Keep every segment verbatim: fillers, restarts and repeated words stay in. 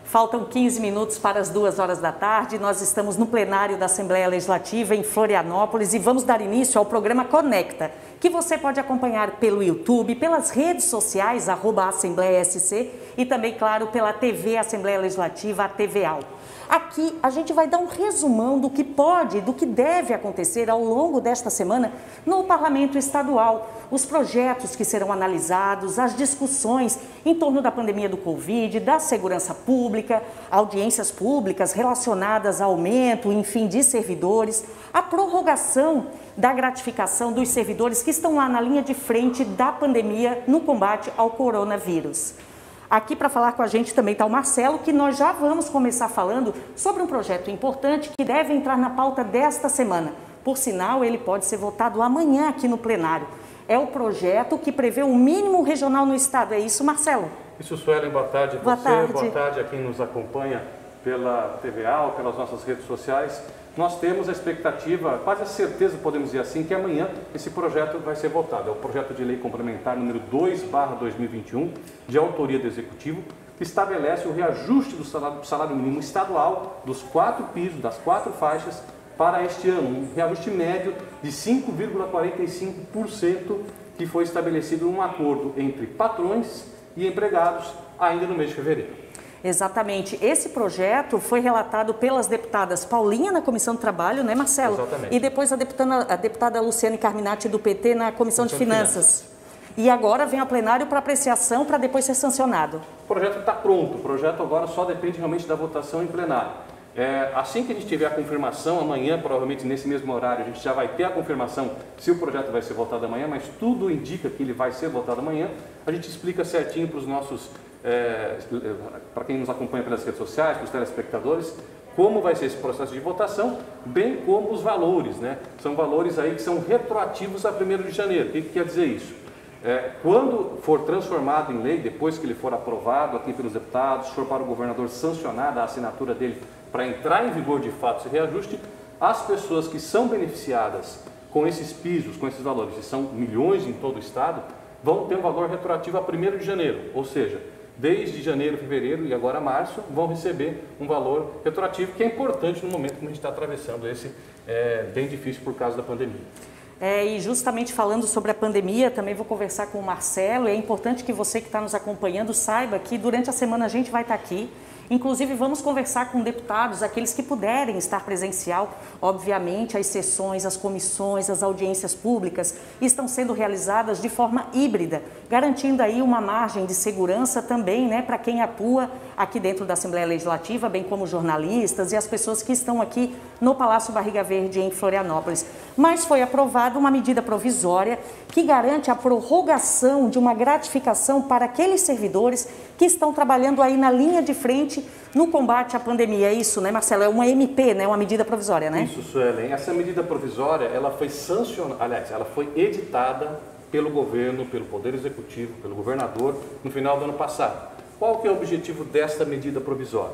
Faltam quinze minutos para as duas horas da tarde. Nós estamos no plenário da Assembleia Legislativa em Florianópolis e vamos dar início ao programa Conecta, que você pode acompanhar pelo YouTube, pelas redes sociais, arroba Assembleia S C e também, claro, pela T V Assembleia Legislativa, a T V A L. Aqui a gente vai dar um resumão do que pode, do que deve acontecer ao longo desta semana no Parlamento Estadual. Os projetos que serão analisados, as discussões em torno da pandemia do Covid, da segurança pública, audiências públicas relacionadas ao aumento, enfim, de servidores, a prorrogação da gratificação dos servidores que estão lá na linha de frente da pandemia no combate ao coronavírus. Aqui para falar com a gente também está o Marcelo, que nós já vamos começar falando sobre um projeto importante que deve entrar na pauta desta semana. Por sinal, ele pode ser votado amanhã aqui no plenário. É o projeto que prevê o mínimo regional no estado. É isso, Marcelo? Isso, Suelen. Boa tarde a Boa você, tarde. boa tarde a quem nos acompanha pela T V A ou pelas nossas redes sociais. Nós temos a expectativa, quase a certeza, podemos dizer assim, que amanhã esse projeto vai ser votado. É o projeto de lei complementar número dois barra dois mil e vinte e um, de autoria do Executivo, que estabelece o reajuste do salário, salário mínimo estadual dos quatro pisos, das quatro faixas, para este ano. Um reajuste médio de cinco vírgula quarenta e cinco por cento, que foi estabelecido num acordo entre patrões e empregados ainda no mês de fevereiro. Exatamente. Esse projeto foi relatado pelas deputadas Paulinha na Comissão do Trabalho, né, Marcelo? Exatamente. E depois a deputada, a deputada Luciane Carminati do P T na Comissão de Finanças. Finanças. E agora vem ao plenário para apreciação para depois ser sancionado. O projeto está pronto. O projeto agora só depende realmente da votação em plenário. É, assim que a gente tiver a confirmação, amanhã, provavelmente nesse mesmo horário, a gente já vai ter a confirmação se o projeto vai ser votado amanhã, mas tudo indica que ele vai ser votado amanhã. A gente explica certinho para os nossos, é, para quem nos acompanha pelas redes sociais, para os telespectadores, como vai ser esse processo de votação, bem como os valores, né? São valores aí que são retroativos a primeiro de janeiro. O que, que quer dizer isso? É, quando for transformado em lei, depois que ele for aprovado aqui pelos deputados, for para o governador sancionar a assinatura dele para entrar em vigor de fato esse reajuste, as pessoas que são beneficiadas com esses pisos, com esses valores, que são milhões em todo o estado, vão ter um valor retroativo a primeiro de janeiro, ou seja, desde janeiro, fevereiro e agora março, vão receber um valor retroativo, que é importante no momento que a gente está atravessando esse é, bem difícil por causa da pandemia. É, e justamente falando sobre a pandemia, também vou conversar com o Marcelo. É importante que você que está nos acompanhando saiba que durante a semana a gente vai estar aqui. Inclusive, vamos conversar com deputados, aqueles que puderem estar presencial. Obviamente, as sessões, as comissões, as audiências públicas estão sendo realizadas de forma híbrida, garantindo aí uma margem de segurança também, né, para quem atua aqui dentro da Assembleia Legislativa, bem como jornalistas e as pessoas que estão aqui no Palácio Barriga Verde, em Florianópolis. Mas foi aprovada uma medida provisória que garante a prorrogação de uma gratificação para aqueles servidores que estão trabalhando aí na linha de frente no combate à pandemia. É isso, né, Marcelo? É uma M P, né? Uma medida provisória, né? Isso, Suelen. Essa medida provisória, ela foi sancionada, aliás, ela foi editada pelo governo, pelo Poder Executivo, pelo governador, no final do ano passado. Qual que é o objetivo desta medida provisória?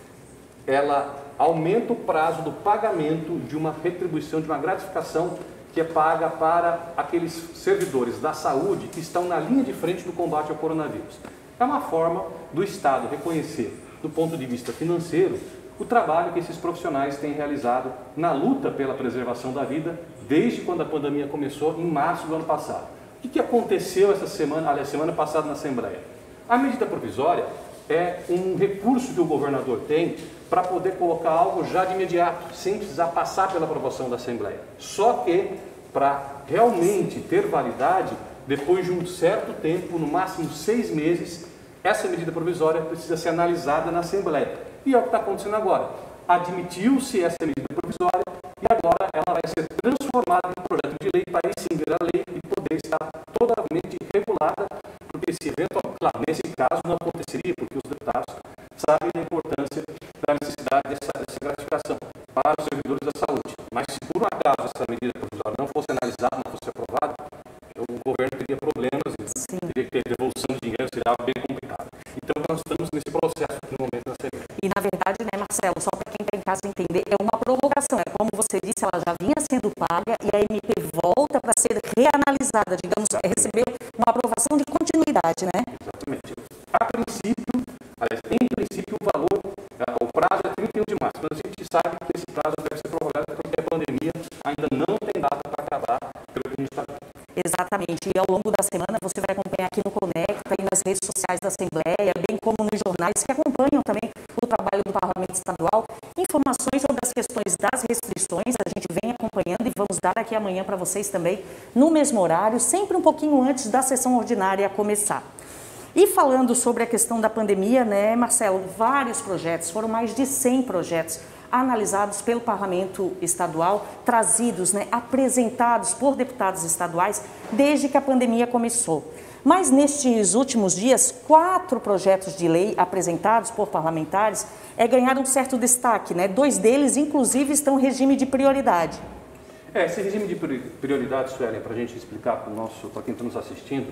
Ela aumenta o prazo do pagamento de uma retribuição, de uma gratificação que é paga para aqueles servidores da saúde que estão na linha de frente do combate ao coronavírus. É uma forma do Estado reconhecer, do ponto de vista financeiro, o trabalho que esses profissionais têm realizado na luta pela preservação da vida desde quando a pandemia começou, em março do ano passado. O que aconteceu essa semana, aliás, semana passada na Assembleia? A medida provisória é um recurso que o governador tem para poder colocar algo já de imediato, sem precisar passar pela aprovação da Assembleia. Só que, para realmente ter validade, depois de um certo tempo, no máximo seis meses, essa medida provisória precisa ser analisada na Assembleia. E é o que está acontecendo agora. Admitiu-se essa medida provisória e agora ela vai ser transformada em projeto de lei para aí sim virar lei e poder estar totalmente regulada, porque se eventualmente, claro, nesse caso não aconteceria, porque os deputados sabem da importância da necessidade dessa, dessa gratificação para os servidores da saúde. Mas se por um acaso essa medida provisória não fosse analisada, não fosse aprovada, o governo teria problemas, Sim. teria que ter devolução de dinheiro, seria algo bem complicado. Então nós estamos nesse processo aqui no momento da Assembleia. E na verdade, né, Marcelo, só para quem está em casa entender, é uma prorrogação. É como você disse, ela já vinha sendo paga e a M P volta para ser reanalisada, digamos, receber uma aprovação de continuidade, né? Exatamente. A princípio, aliás, em princípio, o valor demais, mas a gente sabe que esse prazo deve ser prorrogado porque a pandemia ainda não tem data para acabar, pelo que a gente está vendo. Exatamente, e ao longo da semana você vai acompanhar aqui no Conecta e nas redes sociais da Assembleia, bem como nos jornais que acompanham também o trabalho do Parlamento Estadual, informações sobre as questões das restrições, a gente vem acompanhando e vamos dar aqui amanhã para vocês também, no mesmo horário, sempre um pouquinho antes da sessão ordinária começar. E falando sobre a questão da pandemia, né, Marcelo, vários projetos, foram mais de cem projetos analisados pelo Parlamento Estadual, trazidos, né, apresentados por deputados estaduais desde que a pandemia começou. Mas nestes últimos dias, quatro projetos de lei apresentados por parlamentares é, ganharam um certo destaque, né? Dois deles, inclusive, estão em regime de prioridade. É, esse regime de prioridade, Suelen, para a gente explicar para o nosso, para quem está nos assistindo,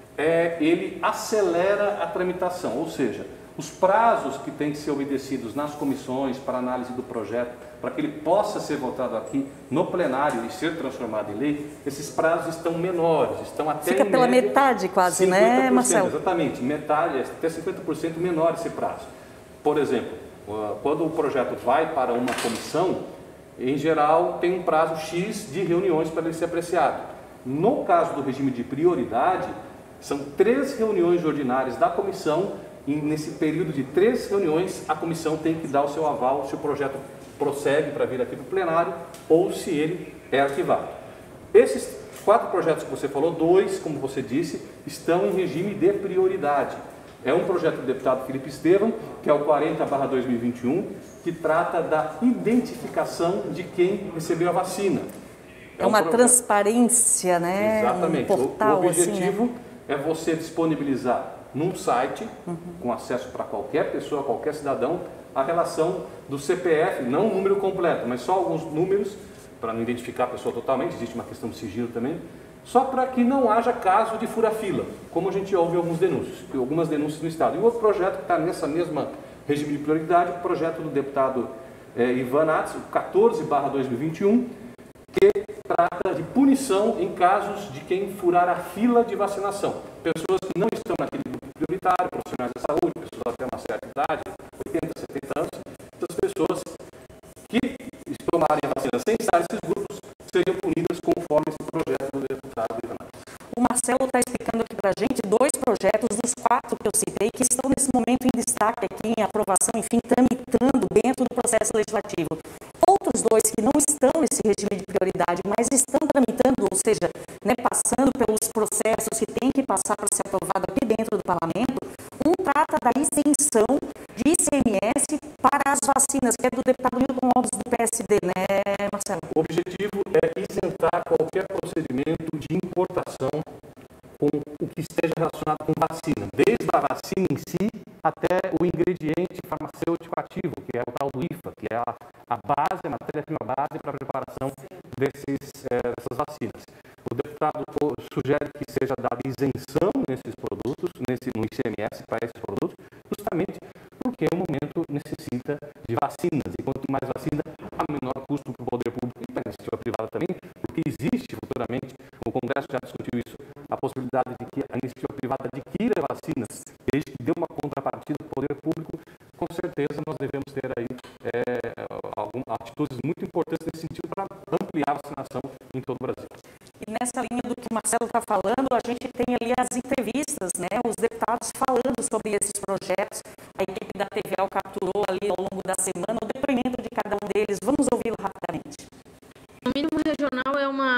é, ele acelera a tramitação, ou seja, os prazos que têm que ser obedecidos nas comissões para análise do projeto, para que ele possa ser votado aqui no plenário e ser transformado em lei, esses prazos estão menores, estão até Fica pela média, metade quase, né, Marcelo? Exatamente, metade, até cinquenta por cento menor esse prazo. Por exemplo, quando o projeto vai para uma comissão, em geral tem um prazo X de reuniões para ele ser apreciado. No caso do regime de prioridade, são três reuniões ordinárias da comissão e nesse período de três reuniões a comissão tem que dar o seu aval se o projeto prossegue para vir aqui para o plenário ou se ele é arquivado. Esses quatro projetos que você falou, dois, como você disse, estão em regime de prioridade. É um projeto do deputado Felipe Estevam, que é o quarenta barra dois mil e vinte e um, que trata da identificação de quem recebeu a vacina. É, é uma um transparência, né? Exatamente. Um portal, o, o objetivo assim, né? é você disponibilizar num site, uhum, com acesso para qualquer pessoa, qualquer cidadão, a relação do C P F, não o número completo, mas só alguns números, para não identificar a pessoa totalmente, existe uma questão de sigilo também, só para que não haja caso de fura-fila, como a gente ouve alguns denúncios, algumas denúncias no Estado. E o outro projeto que está nessa mesma regime de prioridade, o projeto do deputado eh, Ivan Nats, o quatorze barra dois mil e vinte e um, que trata de punição em casos de quem furar a fila de vacinação. Pessoas que não estão naquele grupo prioritário, profissionais da saúde, pessoas até uma certa idade, oitenta, setenta anos, essas pessoas que tomarem a vacina sem estar nesses grupos seriam punidas conforme esse projeto do deputado Ivan Nats. O Marcelo está explicando aqui para a gente dois projetos dos quatro que eu citei, que estão nesse momento em destaque aqui, em aprovação, enfim, tramitando dentro do processo legislativo. Outros dois que não estão nesse regime de prioridade, mas estão tramitando, ou seja, né, passando pelos processos que tem que passar para ser aprovado aqui dentro do parlamento, um trata da isenção de I C M S para as vacinas, que é do deputado Milton Alves do P S D, né, Marcelo? O objetivo é isentar qualquer procedimento de importação com o que esteja relacionado com vacina, desde a vacina em si até o ingrediente farmacêutico ativo, que é o tal do I F A, que é a, a base, a matéria-prima base para a preparação desses, é, dessas vacinas. O deputado sugere que seja dada isenção nesses produtos, nesse, no I C M S para esses produtos, justamente porque o momento necessita de vacinas, e quanto mais vacina, há menor custo para o poder público e para a iniciativa privada também, porque existe futuramente, o Congresso já discutiu isso, a possibilidade de que a iniciativa privada adquira vacinas, desde que dê uma contrapartida do poder público. Com certeza nós devemos ter aí é, algumas atitudes muito importantes nesse sentido para ampliar a vacinação em todo o Brasil. E nessa linha do que o Marcelo está falando, a gente tem ali as entrevistas, né, os deputados falando sobre esses projetos. A equipe da T V A capturou ali ao longo da semana o depoimento de cada um deles. Vamos ouvi-lo rapidamente. O mínimo regional é uma...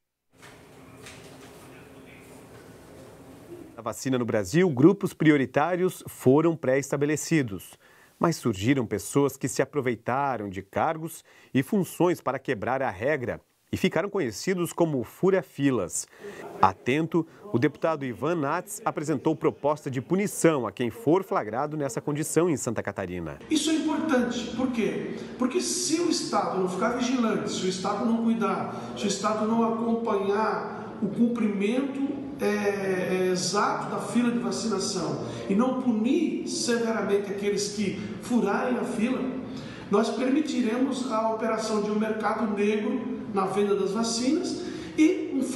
A vacina no Brasil, grupos prioritários foram pré-estabelecidos, mas surgiram pessoas que se aproveitaram de cargos e funções para quebrar a regra e ficaram conhecidos como fura-filas. Atento, o deputado Ivan Nats apresentou proposta de punição a quem for flagrado nessa condição em Santa Catarina. Isso é importante, por quê? Porque se o Estado não ficar vigilante, se o Estado não cuidar, se o Estado não acompanhar o cumprimento É, é, exato da fila de vacinação e não punir severamente aqueles que furarem a fila, nós permitiremos a operação de um mercado negro na venda das vacinas e um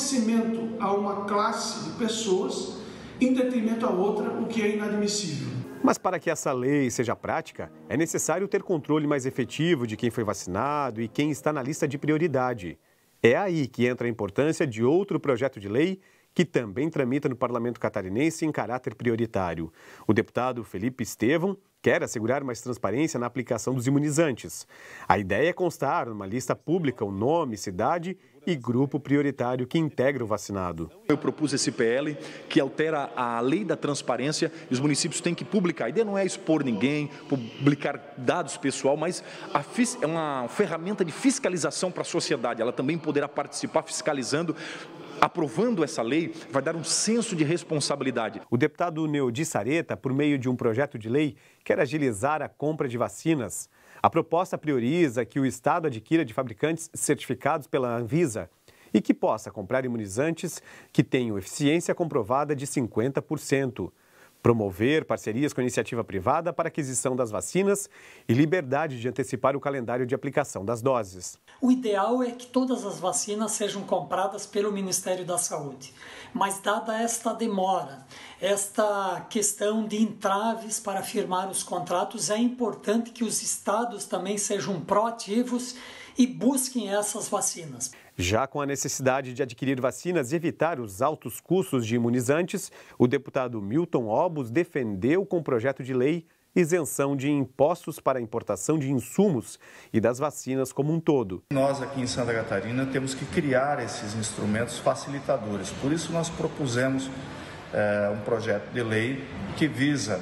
favorecimento a uma classe de pessoas em detrimento a outra, o que é inadmissível. Mas para que essa lei seja prática, é necessário ter controle mais efetivo de quem foi vacinado e quem está na lista de prioridade. É aí que entra a importância de outro projeto de lei que também tramita no Parlamento catarinense em caráter prioritário. O deputado Felipe Estevão quer assegurar mais transparência na aplicação dos imunizantes. A ideia é constar numa lista pública o nome, cidade e grupo prioritário que integra o vacinado. Eu propus esse P L que altera a lei da transparência e os municípios têm que publicar. A ideia não é expor ninguém, publicar dados pessoal, mas a, é uma ferramenta de fiscalização para a sociedade. Ela também poderá participar fiscalizando. Aprovando essa lei, vai dar um senso de responsabilidade. O deputado Neudi Sareta, por meio de um projeto de lei, quer agilizar a compra de vacinas. A proposta prioriza que o Estado adquira de fabricantes certificados pela Anvisa e que possa comprar imunizantes que tenham eficiência comprovada de cinquenta por cento. Promover parcerias com a iniciativa privada para aquisição das vacinas e liberdade de antecipar o calendário de aplicação das doses. O ideal é que todas as vacinas sejam compradas pelo Ministério da Saúde. Mas dada esta demora, esta questão de entraves para firmar os contratos, é importante que os estados também sejam proativos e busquem essas vacinas. Já com a necessidade de adquirir vacinas e evitar os altos custos de imunizantes, o deputado Milton Obos defendeu com o projeto de lei isenção de impostos para a importação de insumos e das vacinas como um todo. Nós aqui em Santa Catarina temos que criar esses instrumentos facilitadores. Por isso nós propusemos é, um projeto de lei que visa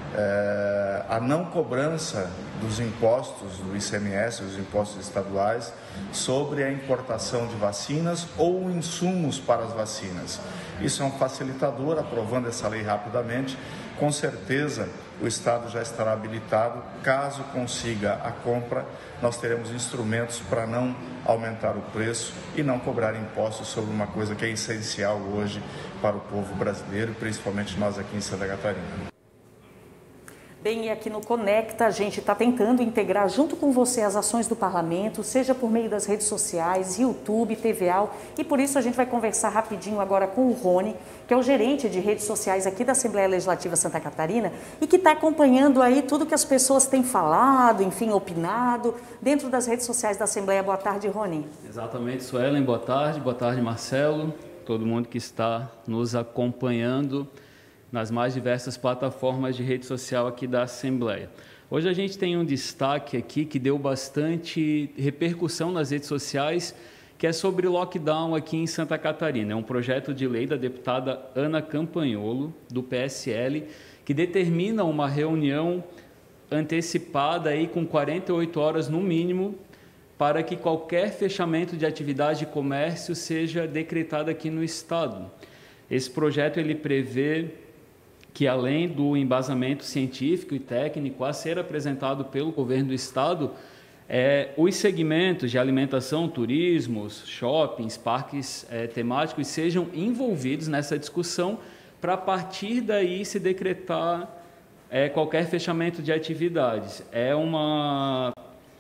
é, a não cobrança dos impostos do I C M S, os impostos estaduais, sobre a importação de vacinas ou insumos para as vacinas. Isso é um facilitador. Aprovando essa lei rapidamente, com certeza o Estado já estará habilitado. Caso consiga a compra, nós teremos instrumentos para não aumentar o preço e não cobrar impostos sobre uma coisa que é essencial hoje para o povo brasileiro, principalmente nós aqui em Santa Catarina. Bem, e aqui no Conecta a gente está tentando integrar junto com você as ações do Parlamento, seja por meio das redes sociais, YouTube, T V A, e por isso a gente vai conversar rapidinho agora com o Rony, que é o gerente de redes sociais aqui da Assembleia Legislativa Santa Catarina e que está acompanhando aí tudo que as pessoas têm falado, enfim, opinado, dentro das redes sociais da Assembleia. Boa tarde, Rony. Exatamente, Suelen, boa tarde, boa tarde, Marcelo, todo mundo que está nos acompanhando nas mais diversas plataformas de rede social aqui da Assembleia. Hoje a gente tem um destaque aqui que deu bastante repercussão nas redes sociais, que é sobre lockdown aqui em Santa Catarina. É um projeto de lei da deputada Ana Campanholo, do P S L, que determina uma reunião antecipada aí com quarenta e oito horas no mínimo, para que qualquer fechamento de atividade de comércio seja decretado aqui no Estado. Esse projeto ele prevê que, além do embasamento científico e técnico a ser apresentado pelo governo do Estado, é, os segmentos de alimentação, turismos, shoppings, parques é, temáticos sejam envolvidos nessa discussão para, a partir daí, se decretar é, qualquer fechamento de atividades. É uma...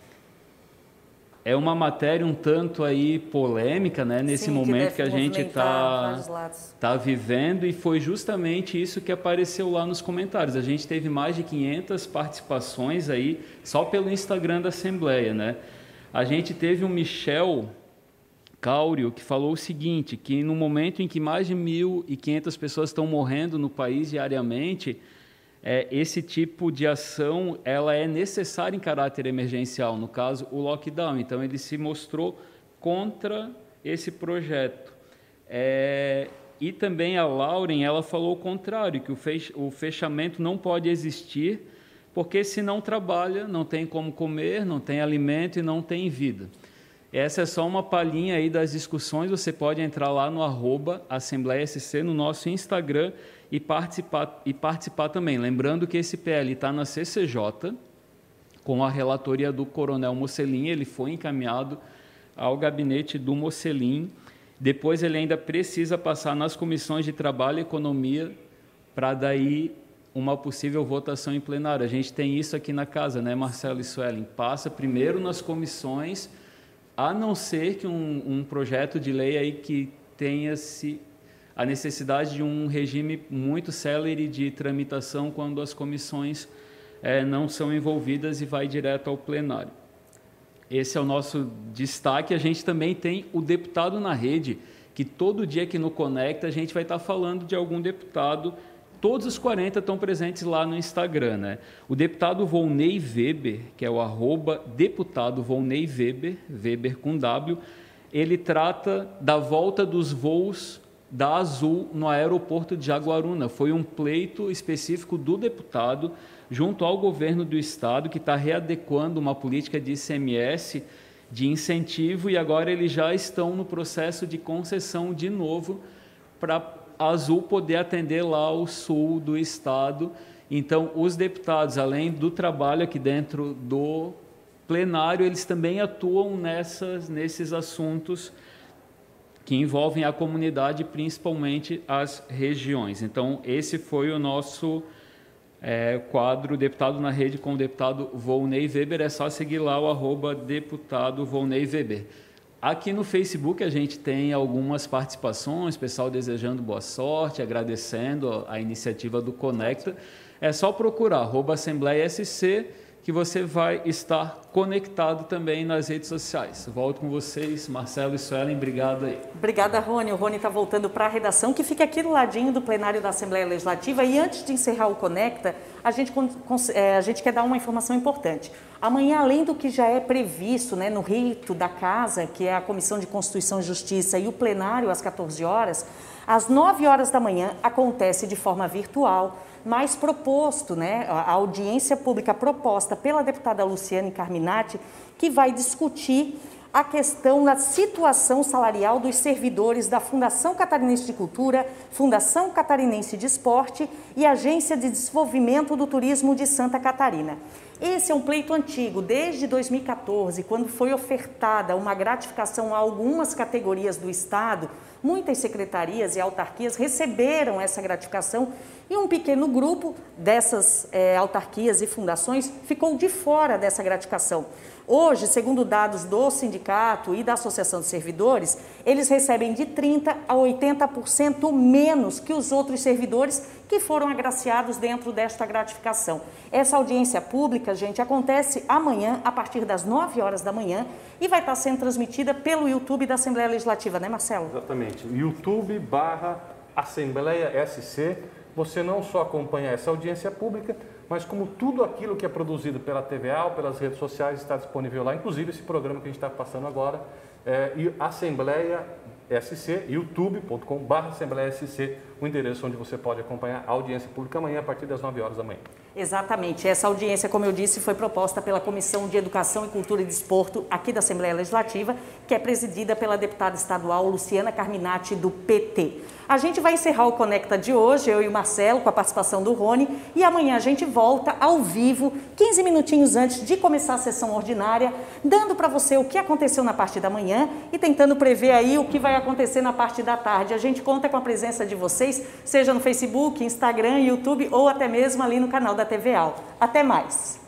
É uma matéria um tanto aí polêmica, né, nesse Sim, momento que, que a gente está tá vivendo, e foi justamente isso que apareceu lá nos comentários. A gente teve mais de quinhentas participações aí só pelo Instagram da Assembleia, né? A gente teve o Michel Cáurio, que falou o seguinte, que no momento em que mais de mil e quinhentas pessoas estão morrendo no país diariamente, É, esse tipo de ação ela é necessária em caráter emergencial, no caso, o lockdown. Então, ele se mostrou contra esse projeto. É, e também a Lauren, ela falou o contrário, que o, fech, o fechamento não pode existir, porque se não trabalha, não tem como comer, não tem alimento e não tem vida. Essa é só uma palhinha aí das discussões. Você pode entrar lá no arroba Assembleia S C no nosso Instagram e participar, e participar também. Lembrando que esse P L está na C C J, com a relatoria do Coronel Mocelin, ele foi encaminhado ao gabinete do Mocelin. Depois ele ainda precisa passar nas comissões de Trabalho e Economia para daí uma possível votação em plenário. A gente tem isso aqui na casa, né, Marcelo e Suelen? Passa primeiro nas comissões, a não ser que um, um projeto de lei aí que tenha se a necessidade de um regime muito célere de tramitação quando as comissões é, não são envolvidas e vai direto ao plenário. Esse é o nosso destaque. A gente também tem o Deputado na Rede, que todo dia aqui no Conecta a gente vai estar falando de algum deputado. Todos os quarenta estão presentes lá no Instagram, né? O deputado Volney Weber, que é o arroba deputado Volney Weber, Weber com W, ele trata da volta dos voos da Azul no aeroporto de Jaguaruna. Foi um pleito específico do deputado junto ao governo do estado, que está readequando uma política de I C M S de incentivo, e agora eles já estão no processo de concessão de novo para a Azul poder atender lá o sul do estado. Então, os deputados, além do trabalho aqui dentro do plenário, eles também atuam nessas, nesses assuntos que envolvem a comunidade, principalmente as regiões. Então, esse foi o nosso é, quadro Deputado na Rede com o deputado Volney Weber. É só seguir lá o arroba deputado Volney Weber. Aqui no Facebook a gente tem algumas participações, pessoal desejando boa sorte, agradecendo a iniciativa do Conecta. É só procurar arroba Assembleia S C, que você vai estar conectado também nas redes sociais. Volto com vocês, Marcelo e Suelen, obrigado aí. Obrigada, Rony. O Rony está voltando para a redação, que fica aqui do ladinho do plenário da Assembleia Legislativa. E antes de encerrar o Conecta, a gente, a gente quer dar uma informação importante. Amanhã, além do que já é previsto, né, no rito da Casa, que é a Comissão de Constituição e Justiça, e o plenário às quatorze horas, às nove horas da manhã acontece de forma virtual, mas proposto, né, a audiência pública proposta pela deputada Luciane Carminati, que vai discutir a questão da situação salarial dos servidores da Fundação Catarinense de Cultura, Fundação Catarinense de Esporte e Agência de Desenvolvimento do Turismo de Santa Catarina. Esse é um pleito antigo, desde dois mil e quatorze, quando foi ofertada uma gratificação a algumas categorias do Estado. Muitas secretarias e autarquias receberam essa gratificação e um pequeno grupo dessas é, autarquias e fundações ficou de fora dessa gratificação. Hoje, segundo dados do sindicato e da Associação de Servidores, eles recebem de trinta por cento a oitenta por cento menos que os outros servidores que foram agraciados dentro desta gratificação. Essa audiência pública, gente, acontece amanhã, a partir das nove horas da manhã, e vai estar sendo transmitida pelo YouTube da Assembleia Legislativa, né, Marcelo? Exatamente. YouTube barra Assembleia S C. Você não só acompanha essa audiência pública, mas como tudo aquilo que é produzido pela T V A ou pelas redes sociais está disponível lá, inclusive esse programa que a gente está passando agora, é, e Assembleia S C, youtube ponto com barra Assembleia S C, o endereço onde você pode acompanhar a audiência pública amanhã a partir das nove horas da manhã. Exatamente. Essa audiência, como eu disse, foi proposta pela Comissão de Educação e Cultura e Desporto aqui da Assembleia Legislativa, que é presidida pela deputada estadual Luciana Carminati, do P T. A gente vai encerrar o Conecta de hoje, eu e o Marcelo, com a participação do Rony, e amanhã a gente volta ao vivo, quinze minutinhos antes de começar a sessão ordinária, dando para você o que aconteceu na parte da manhã e tentando prever aí o que vai acontecer na parte da tarde. A gente conta com a presença de vocês, seja no Facebook, Instagram, YouTube ou até mesmo ali no canal da T V A. Até mais!